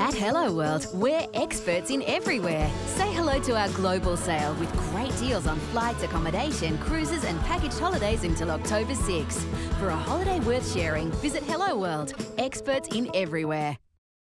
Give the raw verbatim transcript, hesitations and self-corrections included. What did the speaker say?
At helloworld, we're experts in everywhere. Say hello to our global sale with great deals on flights, accommodation, cruises and packaged holidays until October sixth. For a holiday worth sharing, visit helloworld, experts in everywhere.